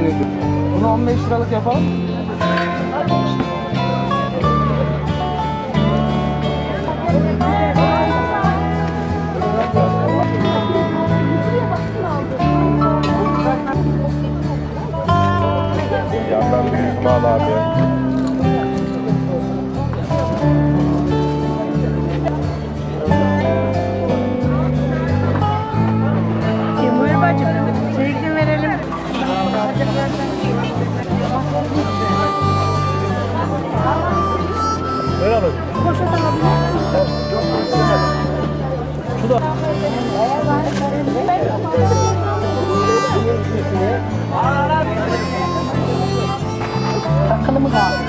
50. Bunu 15 liralık yapalım. Yandan bir Ismail abi. Buyur bacım. Çelikli verelim. Öyle mi? Poşet alabilir. Şu da. Takılı mı kaldı?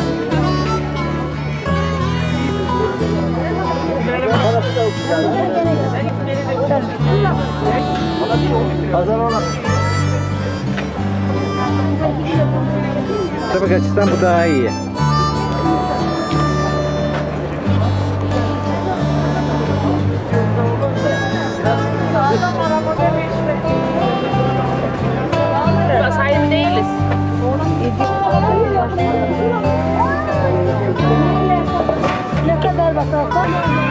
Pazar Tabii açıdan bu daha iyi. Sahibi değiliz. Ne kadar bakarsan?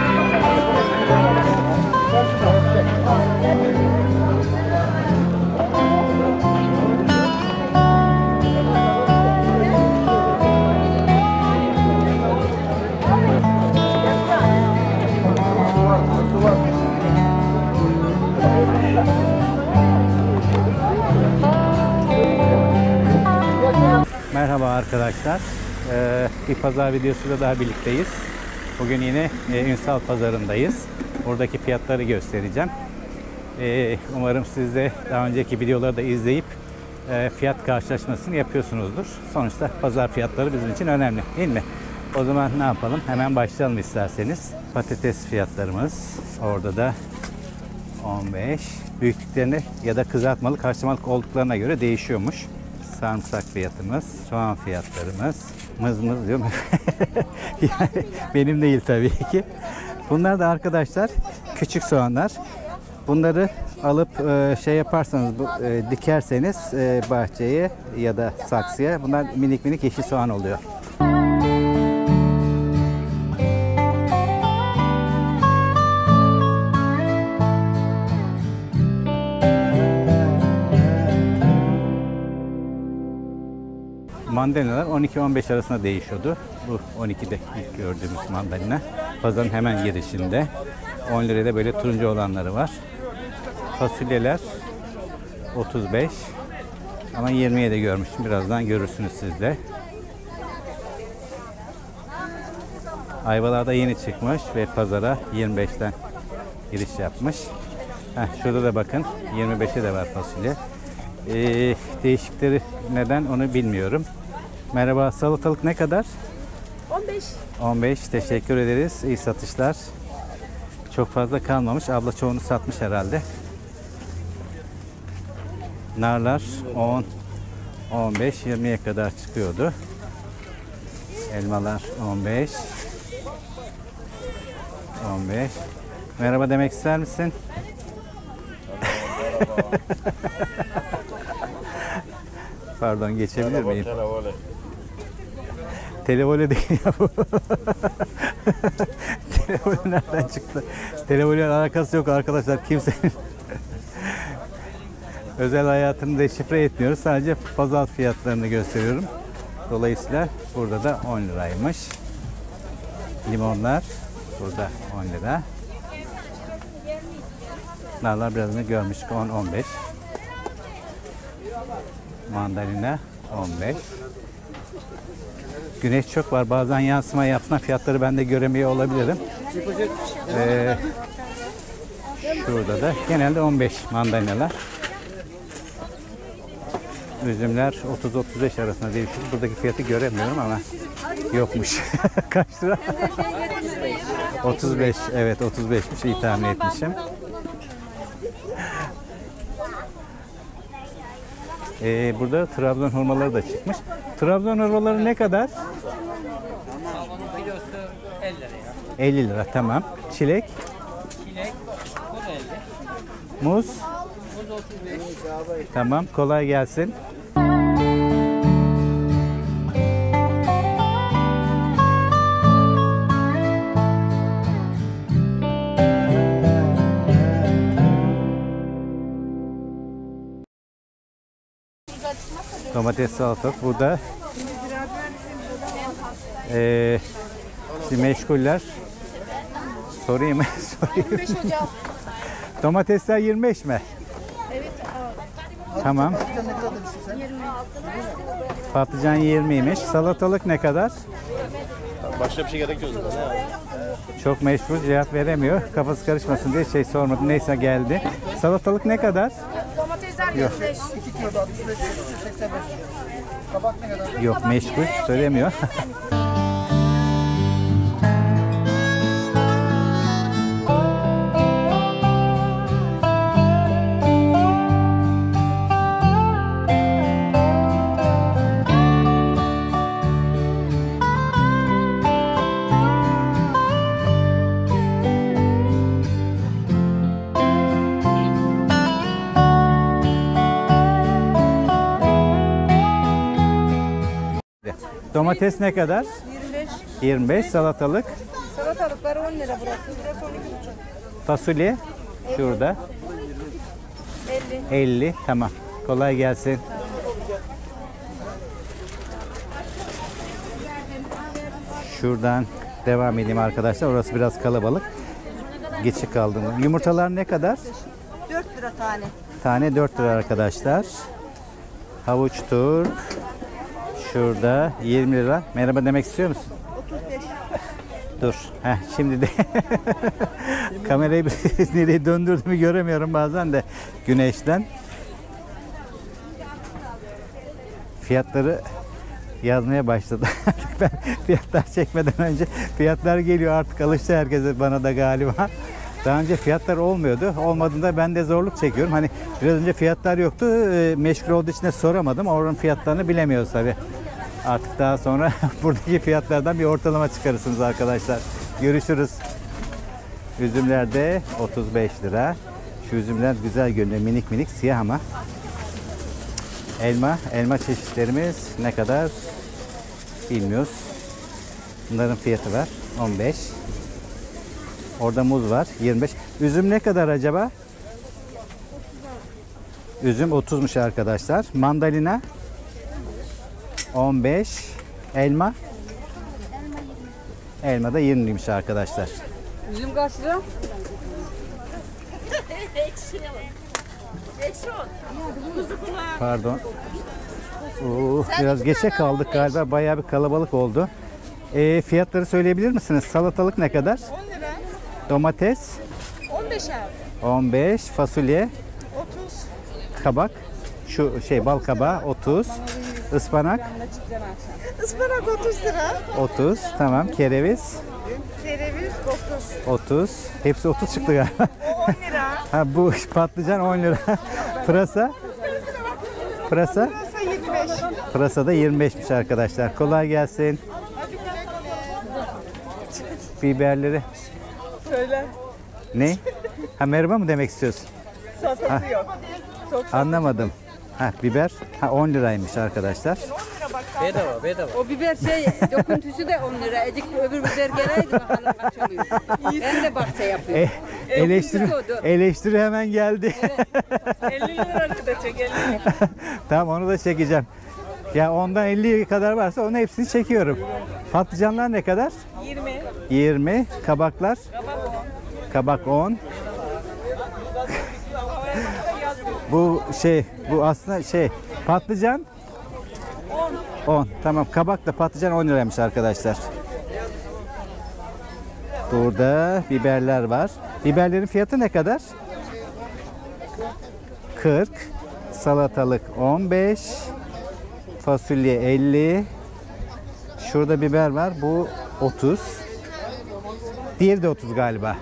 Merhaba arkadaşlar. Bir pazar videosuyla daha birlikteyiz. Bugün yine Ünsal Pazarı'ndayız. Buradaki fiyatları göstereceğim. Umarım siz de daha önceki videoları da izleyip fiyat karşılaşmasını yapıyorsunuzdur. Sonuçta pazar fiyatları bizim için önemli, değil mi? O zaman ne yapalım? Hemen başlayalım isterseniz. Patates fiyatlarımız orada da 15. Büyüklüklerine ya da kızartmalık, haşlamalık olduklarına göre değişiyormuş. Sarımsak fiyatımız, soğan fiyatlarımız, mız diyorum. Yani benim değil tabii ki. Bunlar da arkadaşlar küçük soğanlar. Bunları alıp şey yaparsanız, dikerseniz bahçeye ya da saksıya, bunlar minik minik yeşil soğan oluyor. Mandalinalar 12-15 arasında değişiyordu. Bu 12'de ilk gördüğümüz mandalina. Pazarın hemen girişinde. 10 liraya da böyle turuncu olanları var. Fasulyeler 35. Ama 20'ye de görmüştüm. Birazdan görürsünüz siz de. Ayvalar da yeni çıkmış ve pazara 25'ten giriş yapmış. Şurada da bakın 25'e de var fasulye. Değişikleri neden onu bilmiyorum. Merhaba, salatalık ne kadar? 15. 15. Teşekkür ederiz. İyi satışlar. Çok fazla kalmamış. Abla çoğunu satmış herhalde. Narlar 10, 15, 20'ye kadar çıkıyordu. Elmalar 15. 15. Merhaba demek ister misin? Pardon, geçebilir miyim? Televole değil ya bu. Televole nereden çıktı? Televole alakası yok arkadaşlar. Kimsenin özel hayatını deşifre etmiyoruz. Sadece pazar fiyatlarını gösteriyorum. Dolayısıyla burada da 10 liraymış. Limonlar burada 10 lira. Narlar biraz önce görmüştük, 10-15. Mandalina 15. Güneş çok var. Bazen yansıma yapsına fiyatları ben de göremiyor olabilirim. Şurada da genelde 15 mandalinalar. Üzümler 30-35 arasında değişiyor. Buradaki fiyatı göremiyorum ama yokmuş. Kaç lira? 35. Evet, 35'miş. İyi tahmin etmişim. Burada Trabzon hurmaları da çıkmış. Trabzon hurmaları ne kadar? Kilosu 50 lira. 50 lira, tamam. Çilek? Çilek, muz 50. Muz? Muz 35. Tamam, kolay gelsin. Domates, salatalık. Burada şimdi meşguller. Sorayım mı? Sorayım. 25 hocam. Domatesler 25 mi? Evet. Tamam. Patlıcan 20'ymiş. Salatalık ne kadar? Başka bir şey gerekiyor zaten. Çok meşgul, cevap veremiyor. Kafası karışmasın diye şey sormadım. Neyse geldi. Salatalık ne kadar? Domatesler 25. Yok, meşgul, söylemiyor. Domates ne kadar? 25. 25. Salatalık. Salatalıkları 10 lira burası. Burası 12,5. Fasulye şurada. 50. 50. Tamam. Kolay gelsin. Şuradan devam edeyim arkadaşlar. Orası biraz kalabalık. Geçik kaldım. Yumurtalar ne kadar? 4 lira tane. Tane 4 lira arkadaşlar. Havuç turp. Şurada 20 lira. Merhaba demek istiyor musun? 35. Dur. Heh, şimdi de kamerayı nereye döndürdüğümü göremiyorum bazen de güneşten. Fiyatları yazmaya başladı. Ben fiyatlar çekmeden önce fiyatlar geliyor, artık alıştı herkese, bana da galiba. Daha önce fiyatlar olmuyordu. Olmadığında ben de zorluk çekiyorum. Hani biraz önce fiyatlar yoktu. Meşgul olduğu için de soramadım. Oranın fiyatlarını bilemiyoruz tabii. Artık daha sonra buradaki fiyatlardan bir ortalama çıkarırsınız arkadaşlar. Görüşürüz. Üzümler de 35 lira. Şu üzümler güzel görünüyor. Minik minik, siyah ama. Elma çeşitlerimiz ne kadar bilmiyoruz. Bunların fiyatı var 15. Orada muz var 25. Üzüm ne kadar acaba? Üzüm 30'muş arkadaşlar. Mandalina 15. Elma da 20'ymiş arkadaşlar. Üzüm kaç lira? Pardon. Biraz geçe kaldık galiba. Bayağı bir kalabalık oldu. Fiyatları söyleyebilir misiniz? Salatalık ne kadar? 10 lira. Domates 15 abi. 15. Fasulye 30. kabak. Şu bal kabağı 30. Ispanak Ispanak 30 lira. 30. Tamam. Kereviz Kereviz 30. 30. Hepsi 30 çıktı galiba. 10 lira. Ha, bu patlıcan 10 lira. Pırasa? Burası 25. Pırasa da 25'miş arkadaşlar. Kolay gelsin. Biberleri. Söyle. Ne? Ha, merhaba mı demek istiyorsun? Satası yok. Anlamadım. Ha, biber 10 liraymış arkadaşlar. Bedava. O biber dokuntusu da 10 lira. Ecik öbür biber geleydi bakalım kaç oluyor. Ben de bahçe yapıyorum. Eleştiri hemen geldi. 50 lira da çek 50 lira. Tamam, onu da çekeceğim. Ya ondan 50'ye kadar varsa onun hepsini çekiyorum. Patlıcanlar ne kadar? 20. 20. Kabaklar? Kabak 10. Bu aslında patlıcan 10. Tamam, kabak da patlıcan 10 liraymış arkadaşlar. Burada biberler var. Biberlerin fiyatı ne kadar? 40. Salatalık 15. Fasulye 50. Şurada biber var. Bu 30. Diğeri de 30 galiba.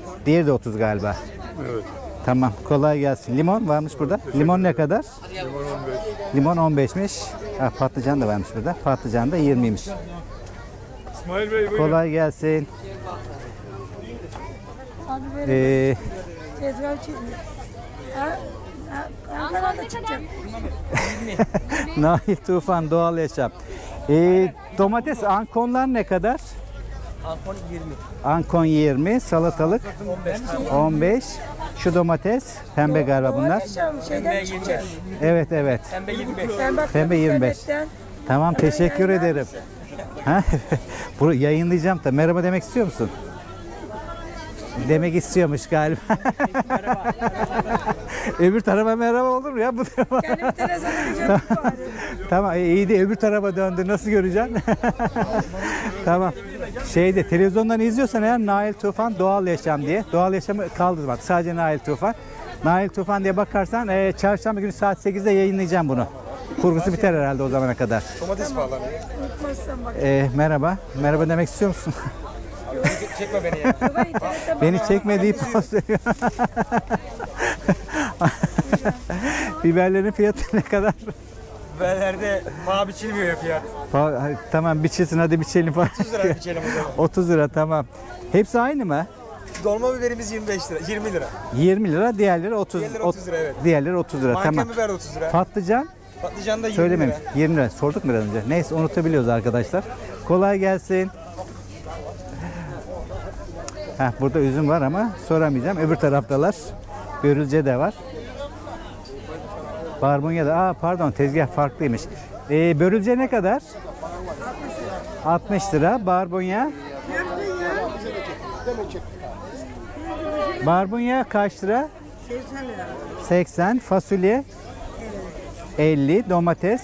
Evet. Tamam, kolay gelsin. Limon varmış burada. Limon ne kadar? Limon 15. Limon 15'miş. Ha, patlıcan da varmış burada. Patlıcan da 20'ymiş. İsmail Bey buyurun. Kolay gelsin. Tezgah çekiyor. Ankara'da çıkacak. Nail Tufan Doğal Yaşam. Domates ankonlar ne kadar? Ankon 20. Ankon 20, salatalık 15. Şu domates pembe galiba bunlar. Şeyden çıkacak. Evet evet. Pembe 25. Ben baktım Pembe 25. internetten. Tamam teşekkür ederim. Ha? Bunu yayınlayacağım da merhaba demek istiyor musun? Demek istiyormuş galiba. Öbür tarafa merhaba olur mu ya? Bu tarafa. Kendimi televizyona göreceğim bari. Tamam iyi de öbür tarafa döndü. Nasıl göreceksin? Tamam. Şeyde televizyondan izliyorsan eğer Nail Tufan Doğal Yaşam diye. Doğal Yaşamı kaldırmak. Sadece Nail Tufan. Nail Tufan diye bakarsan çarşamba günü saat 8'de yayınlayacağım bunu. Kurgusu biter herhalde o zamana kadar. Domates pahalı. Unutmazsan bak. Merhaba. Merhaba demek istiyor musun? Çekme beni ya. Baba internette Beni çekme deyip söylüyor. Biberlerin fiyatı ne kadar? Biberlerde paha biçilmiyor ya fiyat. Tamam biçilsin hadi biçelim falan. 30 lira biçelim o zaman. 30 lira tamam. Hepsi aynı mı? Dolma biberimiz 25 lira. 20 lira. 20 lira, diğerleri 30. Diğerleri 30 lira, evet. Diğerleri 30 lira Manken tamam. biber de 30 lira. Patlıcan Patlıcan da 20 söylememiş. lira. 20 lira. Sorduk mu biraz önce? Neyse unutabiliyoruz arkadaşlar. Kolay gelsin. Burada üzüm var ama soramayacağım. Öbür taraftalar. Börülce de var. Barbunya da. Pardon tezgah farklıymış. Börülce ne kadar? 60 lira. Barbunya. Barbunya kaç lira? 80 lira. 80. Fasulye 50. Domates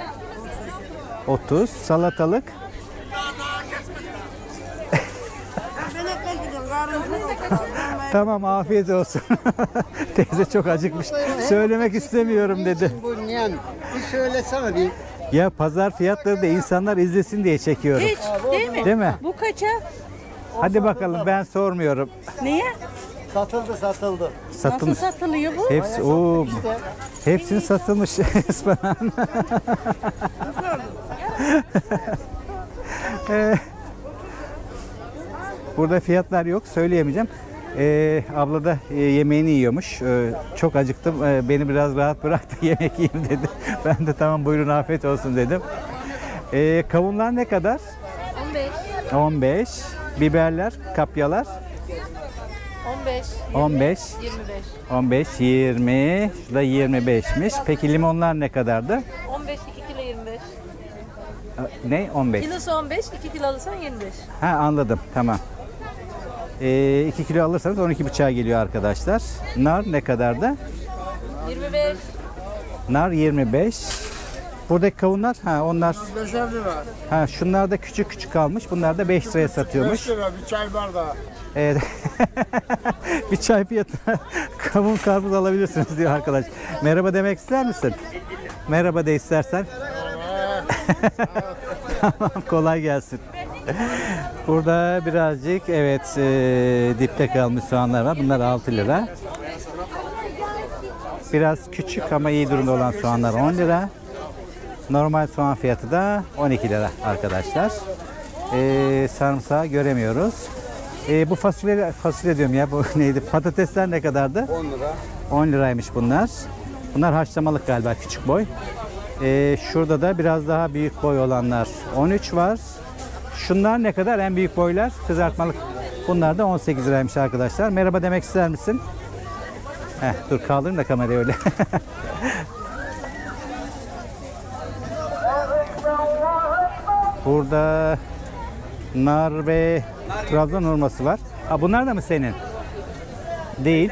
30. Salatalık Ben ekmek gidiyorum. Karnım tamam afiyet olsun. Teyze çok acıkmış. Söylemek istemiyorum dedi. Bir söylesene bir. Ya pazar fiyatları da insanlar izlesin diye çekiyorum. Hiç değil mi? Değil mi? Bu kaça? Hadi bakalım ben sormuyorum. Niye? Satıldı. Nasıl Satılmış. satılıyor bu? Hepsi hepsini satılmış ıspanağın. Burada fiyatlar yok söyleyemeyeceğim. Abla da yemeğini yiyormuş. Çok acıktım. Beni biraz rahat bırak da yemek yiyeyim dedi. Ben de tamam buyurun afiyet olsun dedim. Kavunlar ne kadar? 15. 15. Biberler, kapyalar 15. 15. 25. 15, 20. Şu da 25'miş. Peki limonlar ne kadardı? 15 2 kilo 25. Ne? 15. Kilosu 15, 2 kilo alırsan 25. Anladım. Tamam. 2 kilo alırsanız 12,5'a geliyor arkadaşlar. Nar ne kadardı? 25. Nar 25. Buradaki kavunlar onlar 5'er lira. şunlar da küçük küçük kalmış. Bunlar da 5 liraya satıyormuş. 5 lira bir çay bardağı. Evet. Bir çay fiyatına kavun karpuz alabilirsiniz diyor arkadaş. Merhaba demek ister misin? Merhaba de istersen. Tamam kolay gelsin. Burada birazcık dipte kalmış soğanlar var. Bunlar 6 lira. Biraz küçük ama iyi durumda olan soğanlar 10 lira. Normal soğan fiyatı da 12 lira arkadaşlar. Sarımsağı göremiyoruz. Bu fasulye diyorum ya bu neydi? Patatesler ne kadardı? 10 lira. 10 liraymış bunlar. Bunlar haşlamalık galiba küçük boy. Şurada da biraz daha büyük boy olanlar 13 var. Şunlar ne kadar? En büyük boylar kızartmalık. Bunlar da 18 liraymış arkadaşlar. Merhaba demek ister misin? Dur kaldırın da kamerayı öyle. Burada nar ve Trabzon hurması var. Bunlar da mı senin? Değil.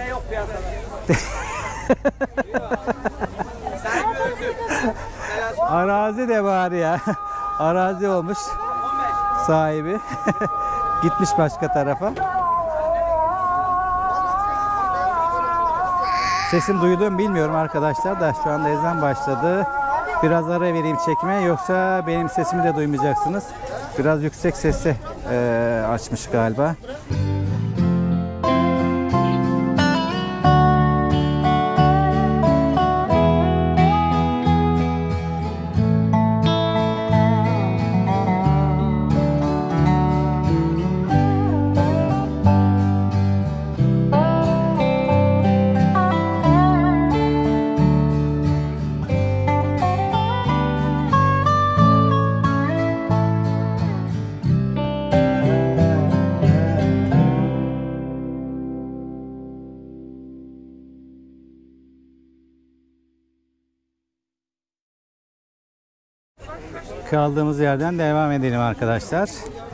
Arazi de var ya. Arazi olmuş sahibi. Gitmiş başka tarafa. Sesim duyuluyor mu bilmiyorum arkadaşlar da şu anda ezan başladı. Biraz ara vereyim çekime yoksa benim sesimi de duymayacaksınız. Biraz yüksek sesle açmış galiba. Kaldığımız yerden devam edelim arkadaşlar.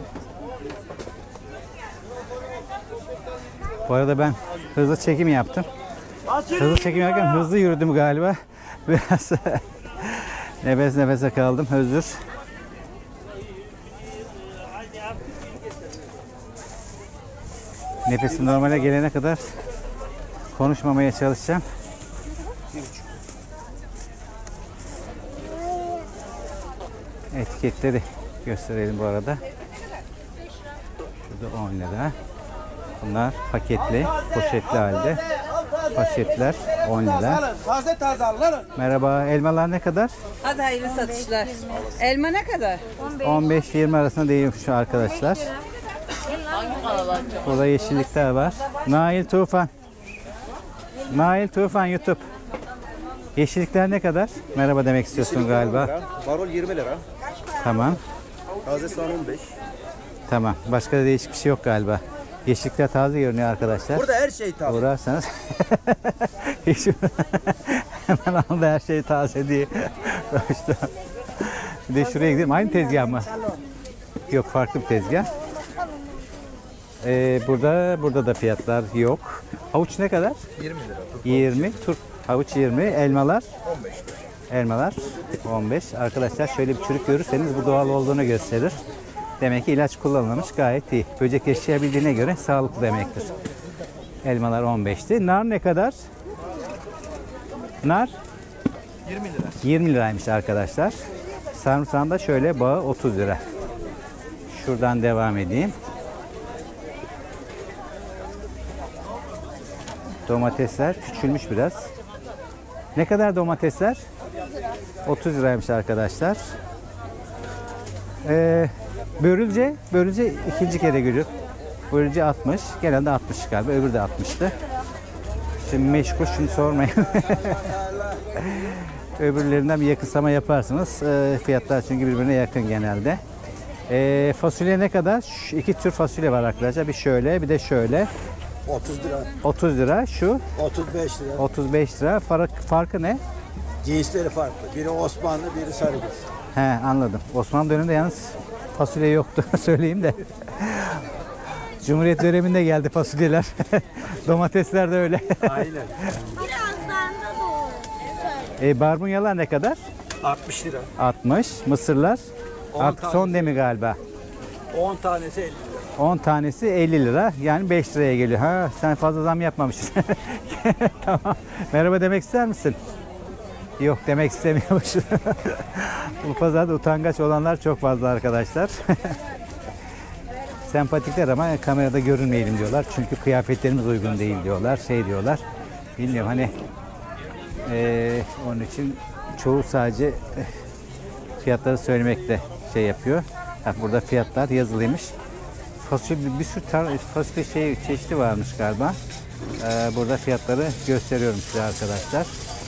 Bu arada ben hızlı çekim yaptım. Hızlı çekim yaparken hızlı yürüdüm galiba. Biraz nefes nefese kaldım. Özür. Nefesim normale gelene kadar konuşmamaya çalışacağım. Etiketleri gösterelim bu arada. Şurada 10 lira. Bunlar paketli, poşetli halde. Poşetler 10 lira. Taze taze alın. Merhaba, elmalar ne kadar? Hadi hayırlı satışlar. Elma ne kadar? 15-20 arasında değilmiş arkadaşlar. Burada yeşillikler var. Nail Tufan. Nail Tufan YouTube. Yeşillikler ne kadar? Merhaba demek istiyorsun galiba. Marul 20 lira. Tamam. Taze soğan 15. Tamam. Başka da değişik bir şey yok galiba. Yeşillikler taze görünüyor arkadaşlar. Burada her şey taze. Uğrarsanız hemen aldı her şey taze diye. Bir de şuraya gidelim. Aynı tezgah mı? Yok, farklı bir tezgah. Burada da fiyatlar yok. Havuç ne kadar? 20 lira. 20. Turp havuç 20. Elmalar? 15 lira. Elmalar 15. Arkadaşlar şöyle bir çürük görürseniz bu doğal olduğunu gösterir. Demek ki ilaç kullanılmış, gayet iyi. Böcek yaşayabildiğine göre sağlıklı demektir. Elmalar 15'ti. Nar ne kadar? Nar 20 lira. 20 liraymış arkadaşlar. Sarımsağın da şöyle bağı 30 lira. Şuradan devam edeyim. Domatesler küçülmüş biraz. Ne kadar domatesler? 30 liraymış arkadaşlar. Börülce ikinci kere görüyor. Börülce 60. Genelde 60 galiba. Öbürü de 60'tı. Şimdi meşgul, şunu sormayın. Öbürlerinden bir yakınsama yaparsınız. Fiyatlar çünkü birbirine yakın genelde. Fasulye ne kadar? Şu iki tür fasulye var arkadaşlar. Bir şöyle, bir de şöyle. 30 lira, 30 lira. Şu 35 lira. 35 lira. Farkı ne? Cinsleri farklı. Biri Osmanlı, biri Sarıgöz. He, anladım. Osmanlı döneminde yalnız fasulye yoktu söyleyeyim de. Cumhuriyet döneminde geldi fasulyeler. Domatesler de öyle. Aynen. Birazdan da doğru. Barbunyalar ne kadar? 60 lira. 60. Mısırlar 10 artık son tane. demi galiba. 10 tanesi 50 lira. 10 tanesi 50 lira. Yani 5 liraya geliyor. Ha, sen fazla zam yapmamışsın. Tamam. Merhaba demek ister misin? Yok, demek istemiyormuş. Bu pazarda utangaç olanlar çok fazla arkadaşlar. Sempatikler ama kamerada görünmeyelim diyorlar. Çünkü kıyafetlerimiz uygun değil diyorlar. Şey diyorlar. Bilmiyorum hani onun için çoğu sadece fiyatları söylemekte şey yapıyor. Ha, burada fiyatlar yazılıymış. Fasulye, bir sürü fasulye çeşidi varmış galiba. Burada fiyatları gösteriyorum size arkadaşlar.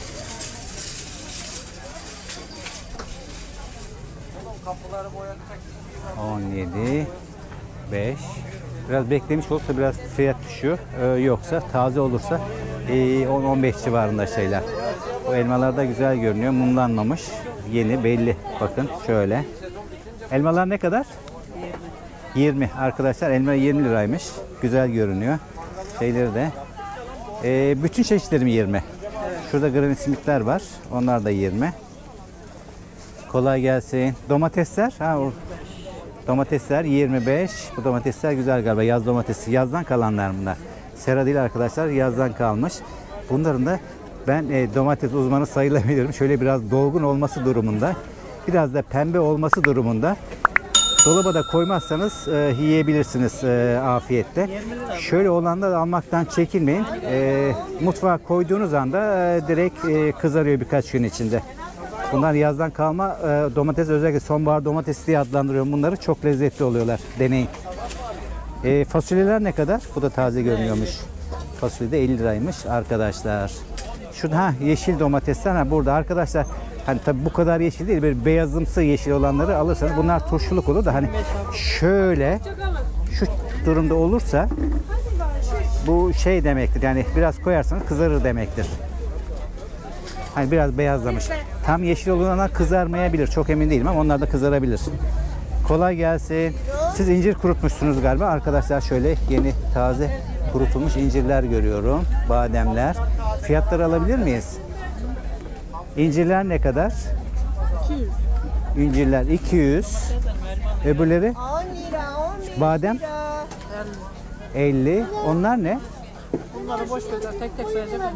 Kapıları boyanacak. 17, 5. Biraz beklemiş olursa biraz fiyat düşüyor. Yoksa taze olursa 10-15 civarında şeyler. Bu elmalar da güzel görünüyor. Mumlanmamış. Yeni belli. Bakın şöyle. Elmalar ne kadar? 20 arkadaşlar. Elma 20 liraymış. Güzel görünüyor. Şeyleri de. Bütün çeşitlerim 20. Şurada granit simitler var. Onlar da 20. Kolay gelsin. Domatesler? Domatesler 25. Bu domatesler güzel galiba. Yaz domatesi. Yazdan kalanlar bunlar. Sera değil arkadaşlar. Yazdan kalmış. Bunların da ben domates uzmanı sayılabilirim. Şöyle biraz dolgun olması durumunda. Biraz da pembe olması durumunda. Dolaba da koymazsanız yiyebilirsiniz afiyetle. Şöyle olanda da almaktan çekinmeyin. Mutfağa koyduğunuz anda direkt kızarıyor birkaç gün içinde. Bunlar yazdan kalma domates, özellikle sonbahar domatesi diye adlandırıyorum bunları. Çok lezzetli oluyorlar. Deneyin. Fasulyeler ne kadar? Bu da taze görünüyormuş. Fasulye de 50 liraymış arkadaşlar. Şurada yeşil domatesler burada arkadaşlar. Hani tabi bu kadar yeşil değil, böyle beyazımsı yeşil olanları alırsanız bunlar turşuluk olur da hani şöyle şu durumda olursa bu şey demektir. Yani biraz koyarsanız kızarır demektir. Hani biraz beyazlamış. tam yeşil olduğundan kızarmayabilir. Çok emin değilim ama onlar da kızarabilir. Kolay gelsin. Siz incir kurutmuşsunuz galiba. Arkadaşlar şöyle yeni taze kurutulmuş incirler görüyorum. Bademler. Fiyatları alabilir miyiz? İncirler ne kadar? 200. İncirler 200. Öbürleri? 10 lira, 15 Badem? lira. 50. Onlar ne? Bunları boş ver, tek tek sayacak.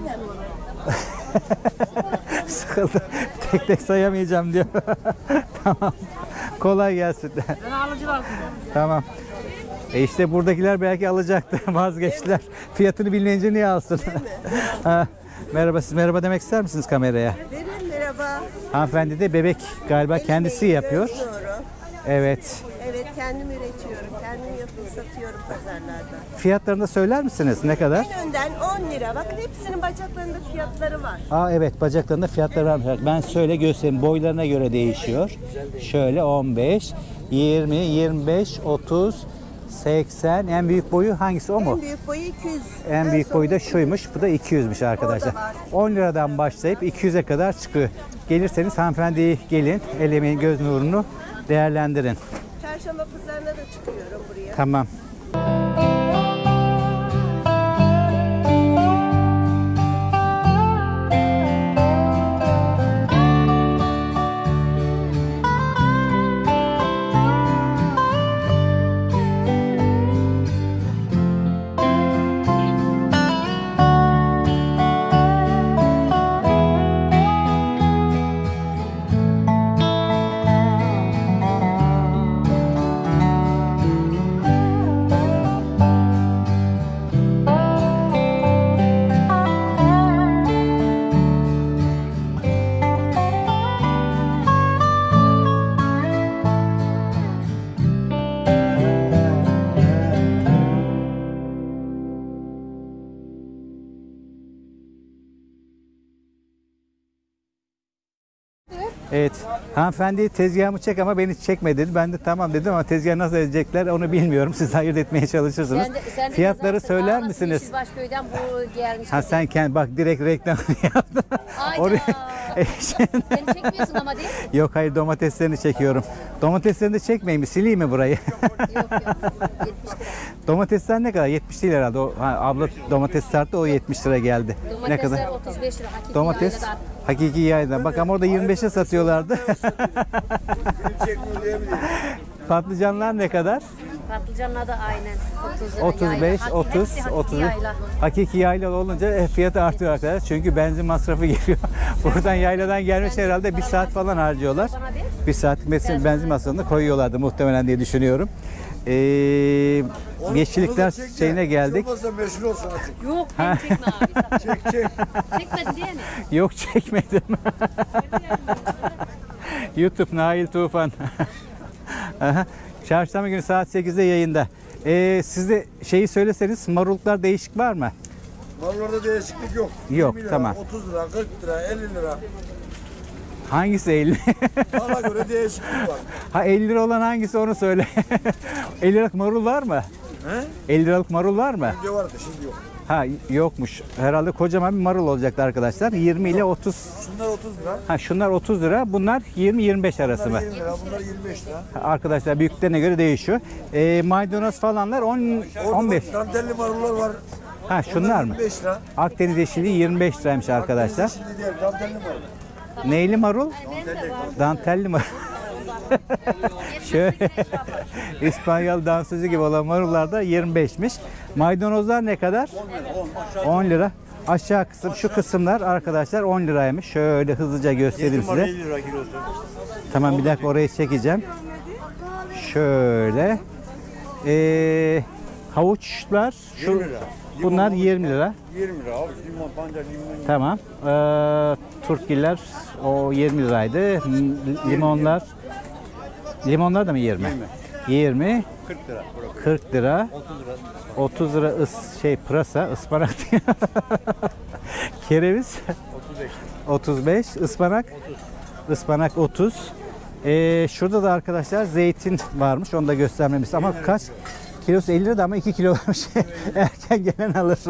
Sıkıldı. Tek tek sayamayacağım diyor. Tamam. Kolay gelsin. Ben alıcı lazım. Tamam. İşte buradakiler belki alacaktı. Vazgeçtiler. Fiyatını bilmeyince niye alsın? Ha, merhaba, siz merhaba demek ister misiniz kameraya? Verin merhaba. Hanımefendi de bebek galiba kendisi yapıyor. Gözlüyorum. Evet. Evet, kendim üretiyorum. Kendim yapıp satıyorum pazarlarda. Fiyatlarını da söyler misiniz? Ne kadar? En önden 10 lira. Bakın hepsinin bacaklarında fiyatları var. Aa evet, bacaklarında fiyatları var. Ben şöyle göstereyim. Boylarına göre değişiyor. Şöyle 15, 20, 25, 30, 80. En büyük boyu hangisi, o mu? En büyük boyu 200. En büyük boyu da son şuymuş. Bu da 200'müş arkadaşlar. Orada var. 10 liradan başlayıp 200'e kadar çıkıyor. Gelirseniz hanımefendiyi gelin. El emeğin göz nurunu değerlendirin. Çarşamba pazarına da çıkıyorum buraya. Tamam. Evet. Hanımefendi tezgahımı çek ama beni çekme dedi. Ben de tamam dedim ama tezgahı nasıl edecekler onu bilmiyorum. Siz ayırt etmeye çalışırsınız. Sen de Fiyatları yazarsın, söyler ağlasın, misiniz? Yeşil Başköy'den bu gelmiş. Ha sen kendi bak direkt reklam yaptın. Ayda. Beni çekmiyorsun ama değil mi? Yok hayır, domateslerini çekiyorum. Domateslerini de çekmeyeyim mi? Sileyim mi burayı? Yok 70 lira. Domatesler ne kadar? 70 değil herhalde. O, abla domates sarttı, o 70 lira geldi. Domatesler Ne kadar? 35 lira. Hakiki Domates yayladan. hakiki yaydan. Bak ama orada 25'e satıyorlardı. Patlıcanlar ne kadar? Patlıcanlar da aynen 30 lira. 35, yayla. 30, Hepsi hakiki 30. yayla. Hakiki yayla olunca fiyatı artıyor arkadaşlar. Çünkü benzin masrafı geliyor. Buradan yayladan gelmiş herhalde bir saat falan harcıyorlar. Bir saat benzin masrafını koyuyorlardı muhtemelen diye düşünüyorum. Yeşillikler şeyine geldik. Meşhur olsun artık. Yok beni çekme abi. Çek. Çekmedin değil mi? Yok çekmedim. YouTube Nail Tufan. Aha. Çarşamba günü saat 8'de yayında. Siz de şeyi söyleseniz, maruluklar değişik var mı? Mallarda değişiklik yok. Yok, 20 lira, tamam. 30 lira, 40 lira, 50 lira. Hangisi 50? Bana göre değişiklik var. Ha 50 lira olan hangisi onu söyle. 50 liralık marul var mı? He? 50 liralık marul var mı? Önce vardı, şimdi yok. Ha yokmuş. Herhalde kocaman bir marul olacaktı arkadaşlar. 20 ile 30. Şunlar 30 lira. Ha şunlar 30 lira. Bunlar 20-25 arası mı? Bunlar 20 lira, bunlar 25 lira. Arkadaşlar büyüklüklerine göre değişiyor. Maydanoz falanlar 15. Orada dantelli marullar var. Ha şunlar mı? 25 lira. Akdeniz yeşilliği 25 liraymış arkadaşlar. Şimdi değil, dantelli marul. Neyli marul? Dantelli marul. Şöyle İspanyol dansözü gibi olan marullar da 25'miş. Maydanozlar ne kadar? 10 lira. Aşağı kısım, şu kısımlar arkadaşlar 10 liraymış. Şöyle hızlıca göstereyim size. 50 lira kilosu. Tamam bir dakika, orayı çekeceğim. Şöyle. Havuçlar şu 20 lira. bunlar 20 lira. 20 lira abi. Limon, pancar, limon. Tamam. Turkgiller o 20 liraydı. Limonlar limonlar da mı 20? 20. 40 lira. 40 lira. 30 lira pırasa, ıspanak. Kereviz 35, ıspanak 30. Ispanak 30. Şurada da arkadaşlar zeytin varmış. Onu da göstermemiş. Ama kaç? Kilosu 50 lira ama 2 kilo varmış. Erken gelen alır.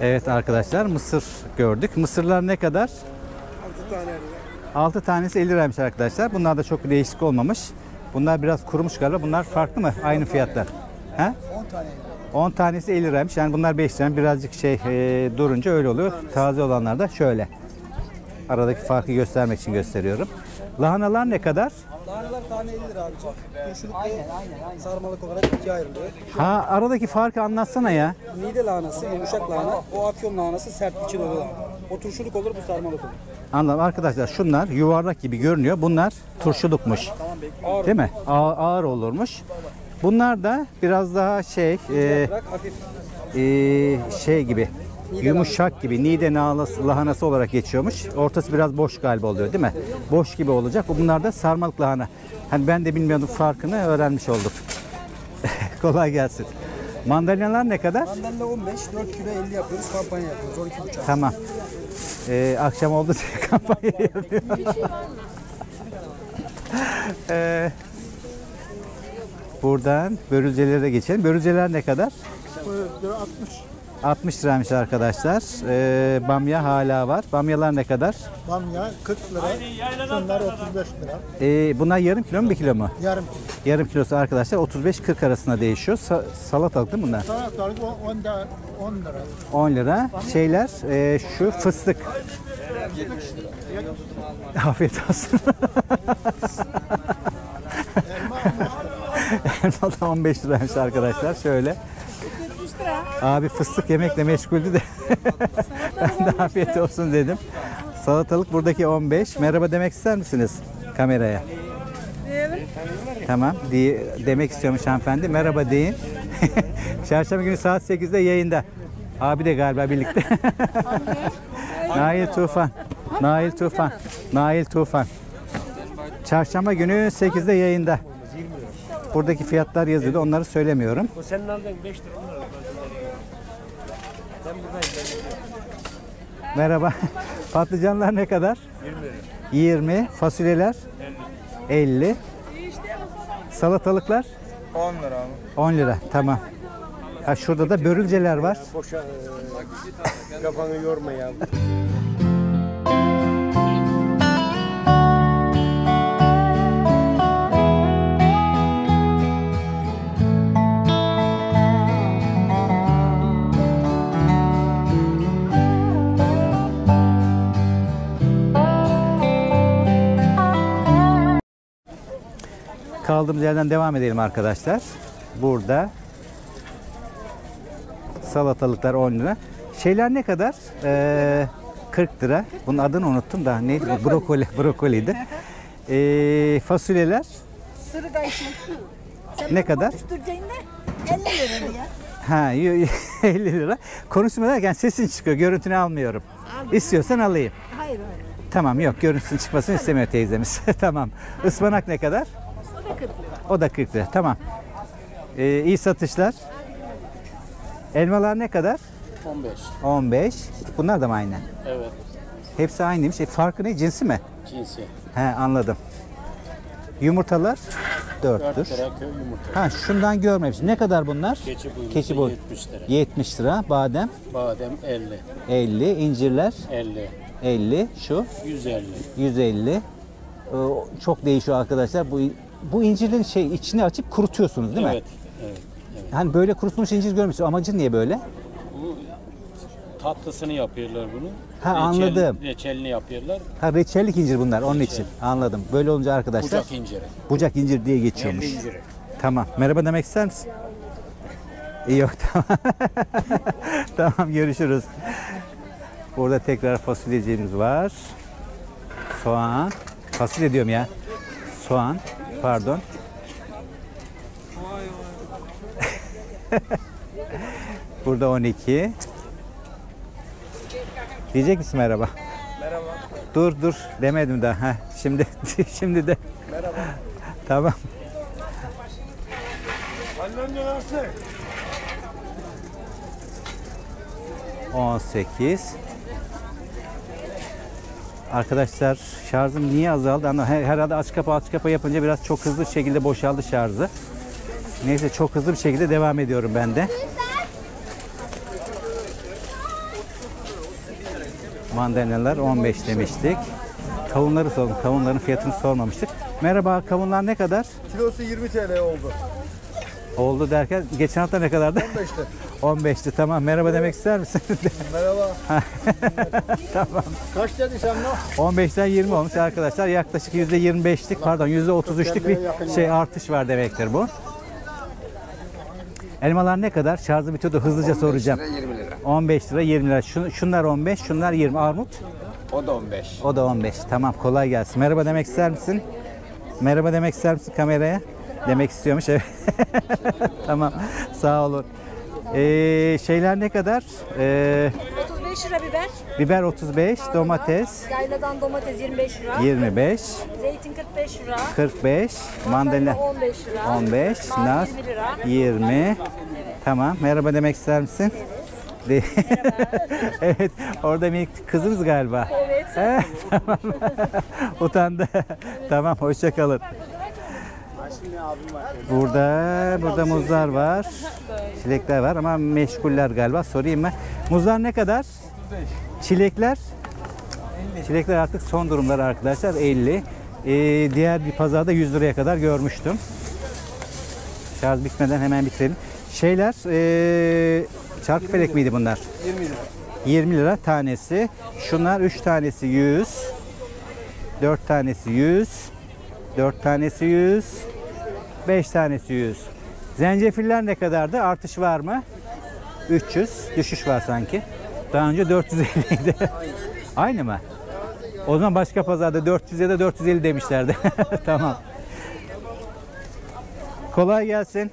Evet arkadaşlar, mısır gördük. Mısırlar ne kadar? 6 tane. 6 tanesi 50 liraymış arkadaşlar. Bunlar da çok bir değişik olmamış. Bunlar biraz kurumuş galiba. Bunlar farklı mı? Aynı fiyatlar. He? 10 tane. 10 tanesi 50 liraymış. Yani bunlar 5 lira. Birazcık durunca öyle oluyor. Taze olanlar da şöyle. Aradaki farkı göstermek için gösteriyorum. Lahanalar ne kadar? Lahanalar tane 50 lira abicim. Turşuluk ve sarmalık olarak ikiye ayrılıyor. Ha, aradaki farkı anlatsana ya. Mide lahanası, yumuşak lahana. O afyon lahanası sert içi dolu lahana. O turşuluk olur, bu sarmalık olur. Anladım arkadaşlar, şunlar yuvarlak gibi görünüyor. Bunlar turşulukmuş. Değil mi? Ağır olurmuş. Bunlar da biraz daha Bırak hafif. gibi. Yumuşak gibi. Niğde lahanası olarak geçiyormuş. Ortası biraz boş galiba oluyor değil mi? Boş gibi olacak. Bunlar da sarmalık lahana. Hani ben de bilmiyordum, farkını öğrenmiş olduk. Kolay gelsin. Mandalinalar ne kadar? Mandalina 15, 4 kilo 50 yapıyoruz, kampanya yapıyoruz. 12,5. Tamam. Akşam oldu diye kampanya yapıyor. Buradan börülcelere geçelim. Börülceler ne kadar? 60 liraymış arkadaşlar. Bamya hala var. Bamyalar ne kadar? Bamya 40 lira. Şunlar 35 lira. Bunlar yarım kilo mu, 1 kilo mu? Yarım kilo. Yarım kilosu arkadaşlar 35-40 arasında değişiyor. Salatalık değil mi bunlar? Salatalık 10 lira. 10 lira. Şeyler şu fıstık. Afiyet olsun. Elma da 15 liraymış arkadaşlar. Şöyle. Abi fıstık yemekle meşguldü de ben de afiyet olsun dedim. Salatalık buradaki 15. Merhaba demek ister misiniz kameraya? Evet. Tamam. Demek istiyormuş hanımefendi. Merhaba deyin. Çarşamba günü saat 8'de yayında. Abi de galiba birlikte. Nail Tufan. Nail Tufan. Nail Tufan. Çarşamba günü 8'de yayında. Buradaki fiyatlar yazıyordu. Onları söylemiyorum. O senin aldığın 5 lira. Merhaba. Patlıcanlar ne kadar? 20. Fasulyeler? 50. Salatalıklar? 10 lira abi. 10 lira. Tamam. Ha, şurada da börülceler var. Boşa kafanı yorma ya. Kaldığımız yerden devam edelim arkadaşlar. Burada salatalıklar 10 lira. Şeyler ne kadar? 40 lira. Bunun adını unuttum da neydi? Brokoliydi. Fasulyeler Sırı kayışı. ne kadar? Konuşturacaksın da 50 lira ya. Ha, 50 lira. Konuşma derken sesin çıkıyor. Görüntünü almıyorum. İstiyorsan alayım. Hayır. Tamam, yok, görüntüsünün çıkmasını istemiyor teyzemiz. Tamam. Ispanak ne kadar? O da 40 lira. O da 40 lira. Tamam. İyi satışlar. Elmalar ne kadar? 15. 15. Bunlar da mı aynı? Evet. Hepsi aynıymış. Farkı ne? Cinsi mi? Cinsi. He, anladım. Yumurtalar 4'tür. köy yumurta. Ha, şundan görmemişim. Ne kadar bunlar? Keçi boyu. 70 lira. 70 lira. Badem Badem 50. 50. İncirler 50. 50. Şu 150. 150. Çok değişiyor arkadaşlar. Bu incirlerin içini açıp kurutuyorsunuz değil mi? Evet. Evet. Hani böyle kurutulmuş incir görmüşsün. Amacı niye böyle? Bu tatlısını yapıyorlar bunu. Ha, anladım. Reçelini yapıyorlar. Ha, reçellik incir bunlar onun için. Anladım. Böyle olunca arkadaşlar Bucak inciri. bucak incir diye geçiyormuş. Yerli inciri. Tamam. Merhaba demek ister misin? İyi, yok, tamam. Tamam, görüşürüz. Burada tekrar fasulyeciğimiz var. Soğan. Fasulye diyorum ya. Soğan. Pardon. Burada 12. Diyecek misin merhaba? Merhaba. Dur demedim daha. Heh, şimdi de. Merhaba. Tamam. Annem de nasıl? 18. Arkadaşlar şarjım niye azaldı? Herhalde aç kapa yapınca biraz çok hızlı şekilde boşaldı şarjı. Neyse, çok hızlı bir şekilde devam ediyorum ben de. Mandalinalar 15 demiştik. Kavunları sordum. Kavunların fiyatını sormamıştık. Merhaba, kavunlar ne kadar? Kilosu 20 TL oldu. Oldu derken geçen hafta ne kadardı? 15'ti. 15'ti, tamam. Merhaba demek ister misin? Merhaba. Tamam. Kaç dedi sen ne? 15'ten 20 olmuş arkadaşlar. Yaklaşık %25'lik, pardon %33'lük bir şey artış var demektir bu. Elmalar ne kadar? Şarjı bitiyordu, hızlıca soracağım. 15 lira 20 lira. 15 lira 20 lira. Şunlar 15, şunlar 20. Armut? O da 15. O da 15. Tamam, kolay gelsin. Merhaba demek ister misin? Merhaba demek ister misin kameraya? Demek istiyormuş. Evet. Tamam. Sağ olun. Şeyler ne kadar? 35 lira biber. Biber 35, domates Yayladan domates 25 lira. 25, Zeytin 45 lira. 45, mandalina 15 lira. 15, Nar nar 20 lira. 20. Tamam. Merhaba demek ister misin? Evet. Evet. Orada minik kızınız galiba. Evet. Tamam. Utandı. Tamam. Hoşça kalın. Burada muzlar var. Çilekler var ama meşguller galiba. Sorayım mı? Muzlar ne kadar? 35. Çilekler? 50. Çilekler artık son durumları arkadaşlar 50. Diğer bir pazarda 100 liraya kadar görmüştüm. Şarj bitmeden hemen bitirelim. Şeyler çarkıfelek miydi bunlar? 20 lira. 20 lira tanesi. Şunlar 3 tanesi 100. 4 tanesi 100. 4 tanesi 100. 5 tanesi 100. Zencefiller ne kadardı? Artış var mı? 300. Düşüş var sanki. Daha önce 450 idi. Aynı mı? O zaman başka pazarda 400 ya da 450 demişlerdi. Tamam. Kolay gelsin.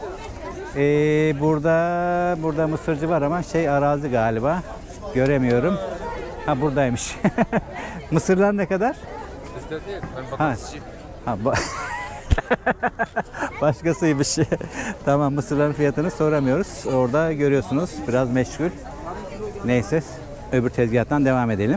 Burada mısırcı var ama arazi galiba. Göremiyorum. Ha, buradaymış. Mısırlar ne kadar? Ha, başkasıymış. Tamam, mısırların fiyatını soramıyoruz. Orada görüyorsunuz biraz meşgul. Neyse, öbür tezgahtan devam edelim.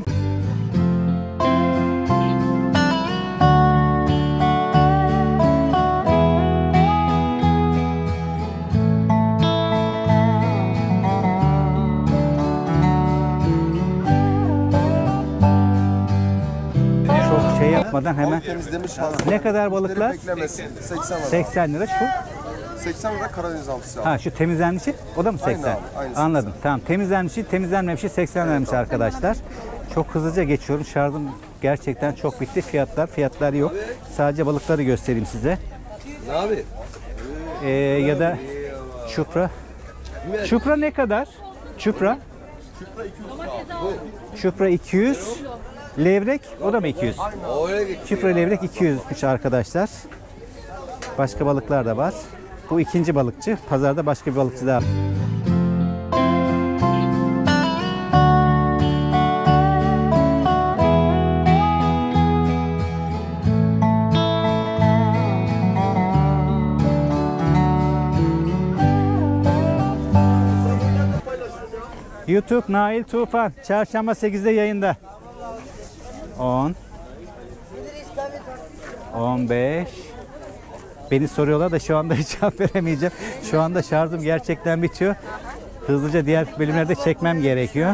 Çok şey yapmadan hemen. Temizlemiş hazır. Ne kadar balıklar? Beklemesin. 80 lira. 80 lira şu. 80 lira Karadeniz altısı abi. Ha, şu temizlenmişi o da mı 80? Aynı abi, aynısı. Anladım. Tamam. Temizlenmişi, temizlenmemişi 80 liraymış arkadaşlar. Çok hızlıca geçiyorum. Şarjım gerçekten çok bitti. Fiyatlar yok. Sadece balıkları göstereyim size. Ne abi? Ya da çupra. Çupra ne kadar? Çupra? Çupra 200. Levrek o da mı 200? Çupra levrek 200'müş arkadaşlar. Başka balıklar da var. Bu ikinci balıkçı. Pazarda başka bir balıkçı daha. YouTube Nail Tufan. Çarşamba 8'de yayında. 10 15. Beni soruyorlar da şu anda hiç cevap veremeyeceğim. Şu anda şarjım gerçekten bitiyor. Hızlıca diğer bölümlerde çekmem gerekiyor.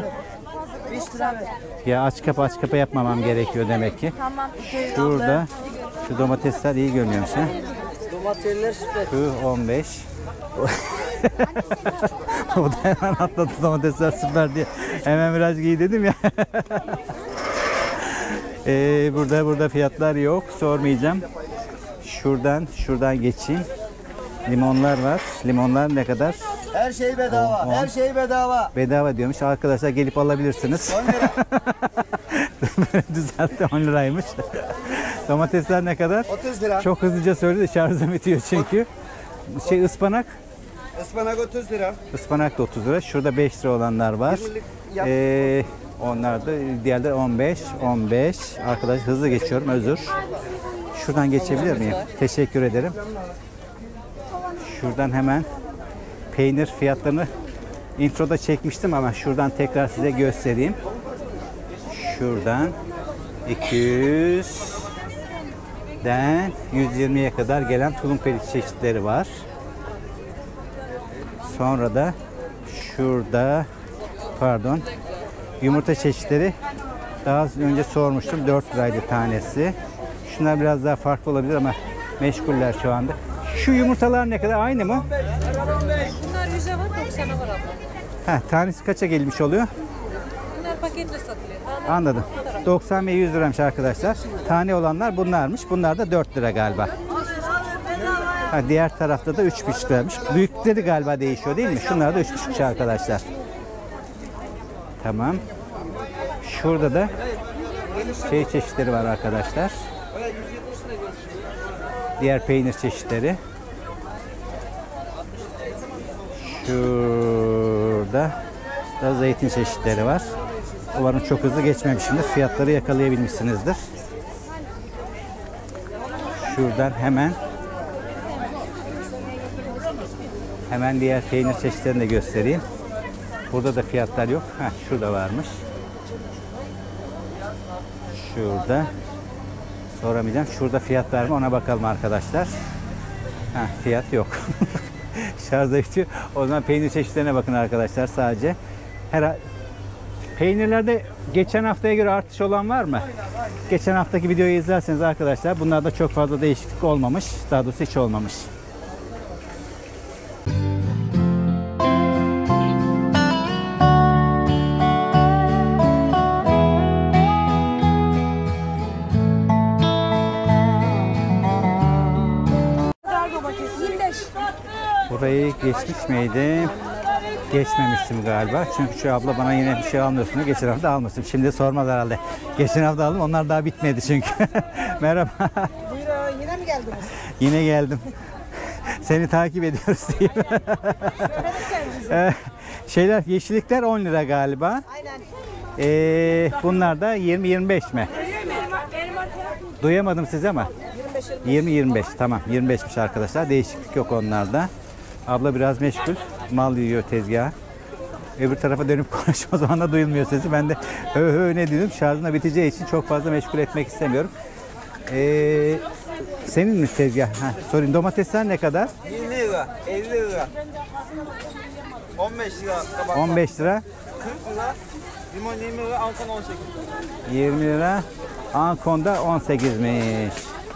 Ya aç kapa yapmamam gerekiyor demek ki. Şurada şu domatesler iyi görünüyormuş ha. Domatesler süper. Şu 15. O da hemen atladı, domatesler süper diye. Hemen biraz giy dedim ya. Burada fiyatlar yok. Sormayacağım. Şuradan geçeyim. Limonlar var. Limonlar ne kadar? Her şey bedava. Her şey bedava. Bedava diyormuş. Arkadaşlar gelip alabilirsiniz. 10 lira. Düzeltti, 10 liraymış. Domatesler ne kadar? 30 lira. Çok hızlıca söyledi. Şarjım bitiyor çünkü. Ispanak? Ispanak 30 lira. Ispanak da 30 lira. Şurada 5 lira olanlar var. Onlar da diğerleri 15. Arkadaş hızlı geçiyorum, özür. Şuradan geçebilir miyim? Teşekkür ederim. Şuradan hemen peynir fiyatlarını introda çekmiştim ama şuradan tekrar size göstereyim. Şuradan 200'den 120'ye kadar gelen tulum peynir çeşitleri var. Sonra da şurada yumurta çeşitleri Daha önce sormuştum. 4 liraydı tanesi. Şunlar biraz daha farklı olabilir ama meşguller şu anda. Şu yumurtalar ne kadar? Aynı mı? Bunlar 100'e var, 90'a var abla. Tanesi kaça gelmiş oluyor? Bunlar paketle satılıyor. Anladım. 90 ve 100 liraymış arkadaşlar. Tane olanlar bunlarmış. Bunlar da 4 lira galiba. Diğer tarafta da 3,5 liraymış. Büyükleri galiba değişiyor değil mi? Şunlar da 3,5 arkadaşlar. Tamam. Şurada da çeşitleri var arkadaşlar. Diğer peynir çeşitleri. Şurada da zeytin çeşitleri var. Umarım çok hızlı geçmemişimdir. Fiyatları yakalayabilmişsinizdir. Şuradan hemen diğer peynir çeşitlerini de göstereyim. Burada da fiyatlar yok. Şurada varmış. Şurada. Soramayacağım. Şurada fiyat var mı ona bakalım arkadaşlar. Fiyat yok. Şarjda bitiyor. O zaman peynir çeşitlerine bakın arkadaşlar sadece. Peynirlerde geçen haftaya göre artış olan var mı? Geçen haftaki videoyu izlerseniz arkadaşlar bunlarda çok fazla değişiklik olmamış. Daha doğrusu hiç olmamış. Burayı geçmiş miydim? Geçmemiştim galiba. Çünkü şu abla bana yine bir şey almıyorsun diyor. Geçen hafta almıştım. Şimdi sormaz herhalde. Geçen hafta aldım. Onlar daha bitmedi çünkü. Merhaba. Buyurun, yine mi geldiniz? Yine geldim. Seni takip ediyoruz diye. Şeyler, yeşillikler 10 lira galiba. Aynen. Bunlar da 20-25 mi? Duyamadım sizi ama. 20-25. Tamam. 25'miş arkadaşlar. Değişiklik yok onlarda. Abla biraz meşgul. Mal yiyor tezgaha. Öbür tarafa dönüp konuşma, o zaman da duyulmuyor sesi. Ben de ne diyorum, şarjına biteceği için çok fazla meşgul etmek istemiyorum. Senin mi tezgah? Sorayım, domatesler ne kadar? 20 lira, 50 lira. 15 lira kabak. 15 lira. 40 lira. Limon 20 lira, Ankon 18. 20 lira. Ankon'da 18'miş.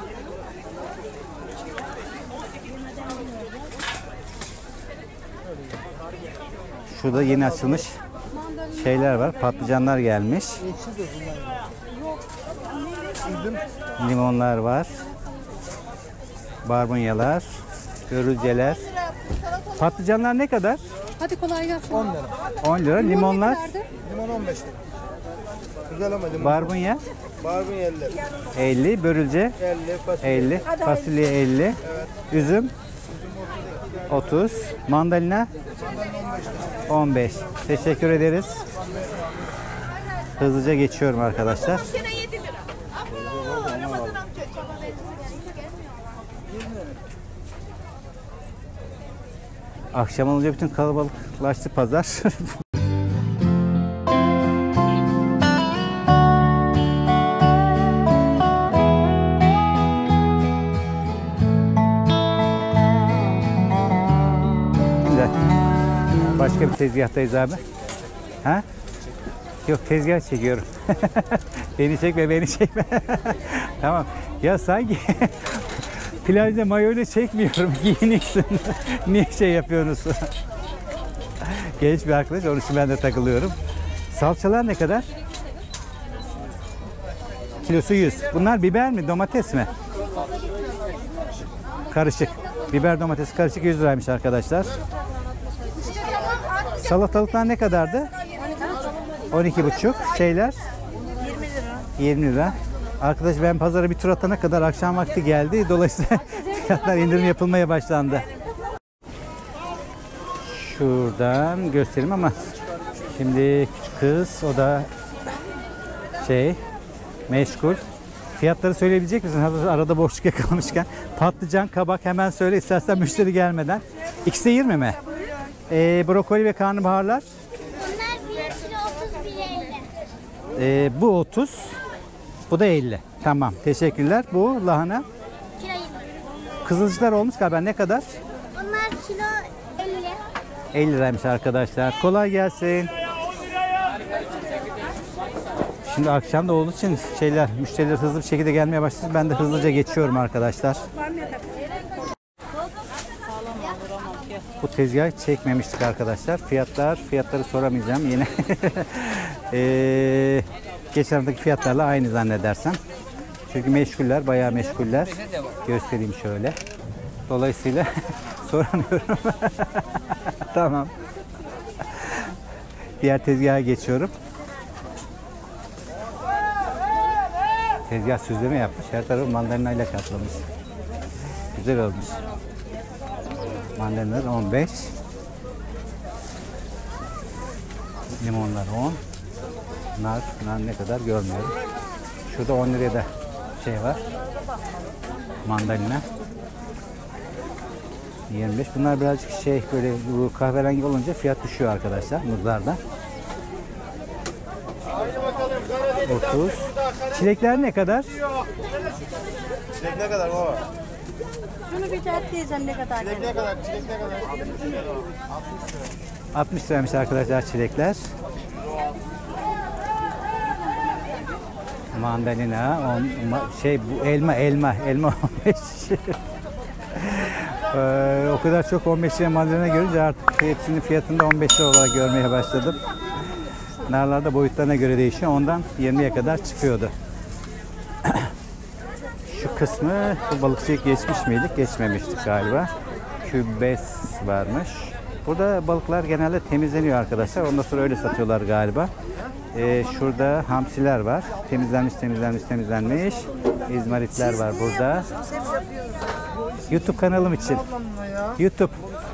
Şurada yeni açılmış şeyler var. Patlıcanlar gelmiş. Limonlar var. Barbunyalar, börülceler. Patlıcanlar ne kadar? Hadi kolay gelsin. 10 lira. 10 lira. Limonlar, Limon 15 lira. Güzel ama limon. barbunya Barbunya 50 lira. 50, börülce 50, fasulye. 50, fasulye 50, üzüm 30, mandalina 15. Teşekkür ederiz. Hızlıca geçiyorum arkadaşlar. Akşam olunca bütün kalabalıklaştı pazar. Başka bir tezgahtayız abi. Ha? Yok, tezgah çekiyorum. Beni çekme, beni çekme. Tamam. Ya sanki plajda mayoyla çekmiyorum. Giyiniksin. Niye şey yapıyorsunuz? Genç bir arkadaş. Onun için ben de takılıyorum. Salçalar ne kadar? Kilosu 100. Bunlar biber mi, domates mi? Karışık. Biber domates karışık 100 liraymış arkadaşlar. Salatalıklar ne kadardı? 12,5. Şeyler? 20 lira. Arkadaş ben pazara bir tur atana kadar akşam vakti geldi. Dolayısıyla fiyatlar indirim yapılmaya başlandı. Şuradan göstereyim ama şimdi küçük kız, o da meşgul. Fiyatları söyleyebilecek misin? Hazır arada boşluk yakalamışken. Patlıcan, kabak hemen söyle istersen müşteri gelmeden. İkisi de 20 mi? Brokoli ve karnabaharlar? Bunlar 1 kilo 30, 1 50. Bu 30, bu da 50. Tamam, teşekkürler. Bu lahana? Kilo 20. Kızılcıklar olmuş galiba, ne kadar? Onlar kilo 50. 50 liraymış arkadaşlar. Kolay gelsin. Şimdi akşam da olduğu için müşteriler hızlı bir şekilde gelmeye başladı. Ben de hızlıca geçiyorum arkadaşlar. Bu tezgahı çekmemiştik arkadaşlar. Fiyatları soramayacağım yine. Geçen haftaki fiyatlarla aynı zannedersem. Çünkü meşguller, bayağı meşguller. Göstereyim şöyle. Dolayısıyla soramıyorum. Tamam. Diğer tezgaha geçiyorum. Tezgah süzleme yapmış. Her tarafı mandalinayla kaplamış. Güzel olmuş. Mandalinalar 15. Limonlar 10. Nar ne kadar görmüyorum. Şurada 10 liraya da şey var. Mandalina. 25. Bunlar birazcık böyle bu kahverengi olunca fiyat düşüyor arkadaşlar muzlarda. 30. Çilekler ne kadar? Çilek ne kadar baba? Şunu bir tane teyzem ne kadar? Çilek ne kadar? Çilek ne kadar? 60 liraymış arkadaşlar çilekler. Mandalina, bu elma 15. O kadar çok 15 lira mandalina görünce artık hepsinin fiyatını da 15 lira olarak görmeye başladım. Narlar da boyutlarına göre değişiyor. Ondan 20'ye kadar çıkıyordu. Şu kısmı bu balıkçılık geçmiş miydik? Geçmemiştik galiba. Kübes varmış. Burada balıklar genelde temizleniyor arkadaşlar. Ondan sonra öyle satıyorlar galiba. Şurada hamsiler var. Temizlenmiş. İzmaritler var burada. YouTube kanalım için. YouTube.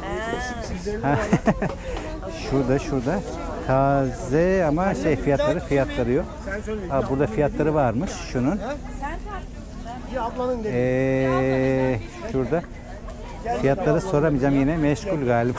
Şurada. Taze ama fiyatları yok. Burada fiyatları varmış şunun. Şurada. Fiyatları soramayacağım yine meşgul galiba.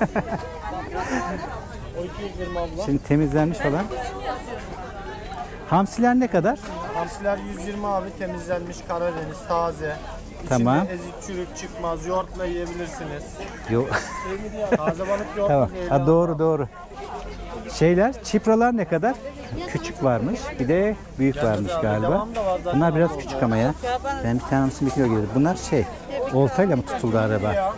Şimdi temizlenmiş olan. Hamsiler ne kadar? Hamsiler 120 abi, temizlenmiş Karadeniz, taze. Tamam. İçinde ezik çürük çıkmaz, yoğurtla yiyebilirsiniz. Yok. Taze balık yoğurtla Tamam. yiyebilirsiniz. Doğru. Çipralar ne kadar? Küçük varmış. Bir de büyük varmış galiba. Bunlar biraz küçük ama ya. Ben bir tanesini 1 kilo gelir. Bunlar oltayla mı tutuldu araba?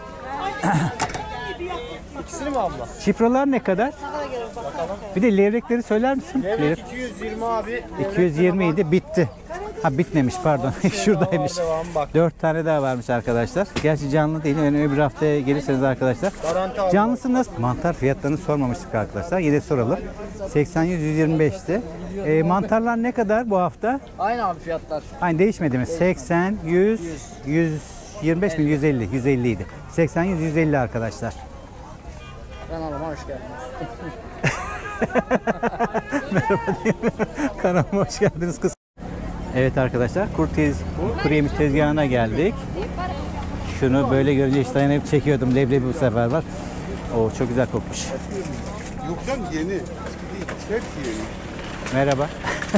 İkisini mi abla? Çipralar ne kadar? Bir de levrekleri söyler misin? Levrek 220 abi. 220 idi, bitti. Bitmemiş pardon. Şuradaymış. 4 tane daha varmış arkadaşlar. Gerçi canlı değil. Yani öbür haftaya gelirseniz arkadaşlar. Canlısı nasıl? Mantar fiyatlarını sormamıştık arkadaşlar. Yine soralım. 80-125'ti. Mantarlar ne kadar bu hafta? Aynı abi fiyatlar. Aynı değişmedi mi? 80, 100, 125 mi? 150. 150 idi. 80-150 arkadaşlar. Kanalıma hoş geldiniz. Merhaba diyeyim. Kanalıma hoş geldiniz kız. Evet arkadaşlar, kuru yemiş tezgahına geldik. Şunu böyle görünce hiç dayanıp çekiyordum. Leblebi bu sefer var. Çok güzel kokmuş. Yok canım yeni. Hep yeni. Merhaba.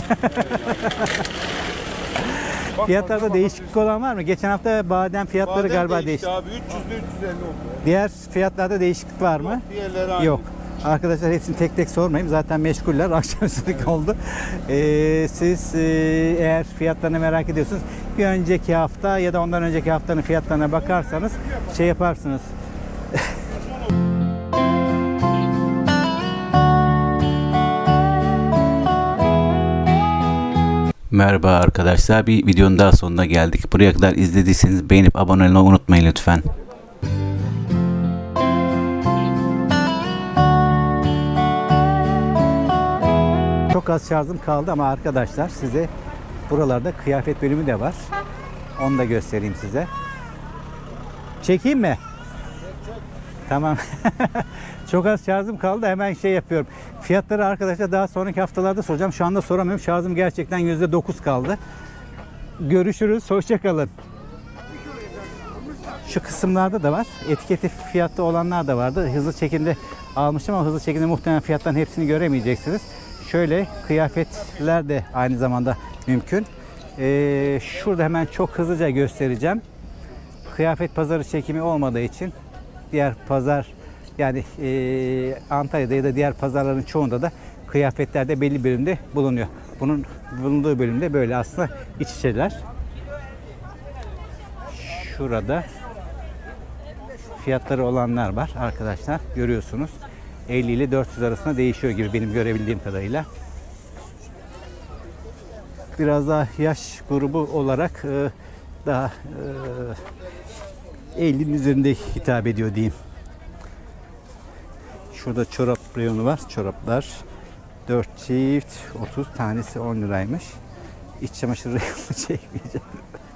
Fiyatlarda değişiklik olan var mı? Geçen hafta badem fiyatları galiba değişti. Abi 300'lü 350 oldu. Diğer fiyatlarda değişiklik var mı? Diğerleri aynı. Yok. Arkadaşlar hepsini tek tek sormayayım. Zaten meşguller. Akşamüstülük oldu. Siz eğer fiyatlarını merak ediyorsunuz, bir önceki hafta ya da ondan önceki haftanın fiyatlarına bakarsanız yaparsınız. Merhaba arkadaşlar. Bir videonun daha sonuna geldik. Buraya kadar izlediyseniz beğenip abone olmayı unutmayın lütfen. Çok az şarjım kaldı ama arkadaşlar size buralarda kıyafet bölümü de var. Onu da göstereyim size. Çekeyim mi? Tamam. Çok az şarjım kaldı. Hemen yapıyorum. Fiyatları arkadaşlar daha sonraki haftalarda soracağım. Şu anda soramıyorum. Şarjım gerçekten %9 kaldı. Görüşürüz. Hoşça kalın. Şu kısımlarda da var. Etiketi fiyatlı olanlar da vardı. Hızlı çekimde almıştım ama hızlı çekimde muhtemelen fiyatların hepsini göremeyeceksiniz. Şöyle kıyafetler de aynı zamanda mümkün. Şurada hemen çok hızlıca göstereceğim. Kıyafet pazarı çekimi olmadığı için diğer pazar yani Antalya'da ya da diğer pazarların çoğunda da kıyafetlerde belli bölümde bulunuyor. bunun bulunduğu bölümde böyle aslında iç içeler. Şurada fiyatları olanlar var arkadaşlar. Görüyorsunuz. 50 ile 400 arasında değişiyor gibi benim görebildiğim kadarıyla. Biraz daha yaş grubu olarak daha 50'nin üzerinde hitap ediyor diyeyim. Şurada çorap reyonu var. Çoraplar 4 çift 30 tanesi 10 liraymış. İç çamaşır reyonu çekmeyeceğim.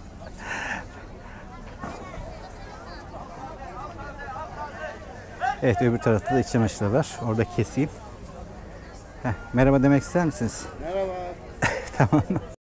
Evet, öbür tarafta da iç çamaşırı var. Orada keseyim. Merhaba demek ister misiniz? Merhaba. Tamam.